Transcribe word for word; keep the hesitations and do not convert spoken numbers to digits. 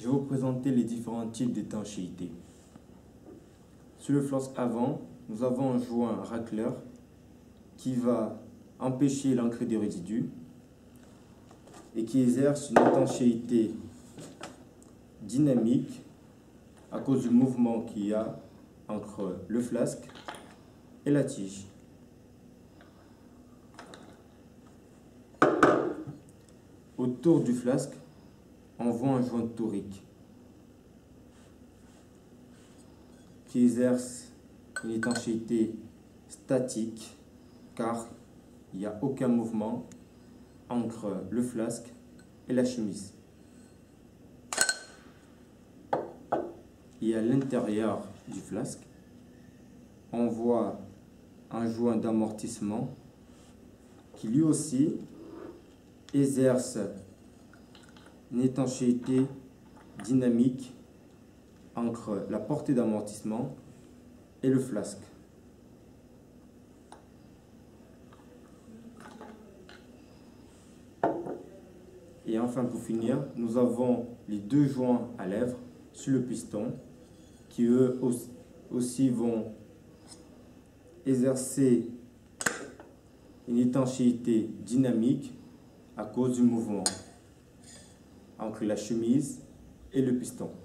je vais vous présenter les différents types d'étanchéité. Sur le flasque avant, nous avons un joint racleur qui va empêcher l'entrée des résidus et qui exerce une étanchéité dynamique à cause du mouvement qu'il y a entre le flasque et la tige. Autour du flasque, on voit un joint torique qui exerce une étanchéité statique car il n'y a aucun mouvement entre le flasque et la chemise. Et à l'intérieur du flasque, on voit un joint d'amortissement qui lui aussi exerce une étanchéité dynamique entre la portée d'amortissement et le flasque. Et enfin, pour finir, nous avons les deux joints à lèvres sur le piston qui eux aussi vont exercer une étanchéité dynamique à cause du mouvement entre la chemise et le piston.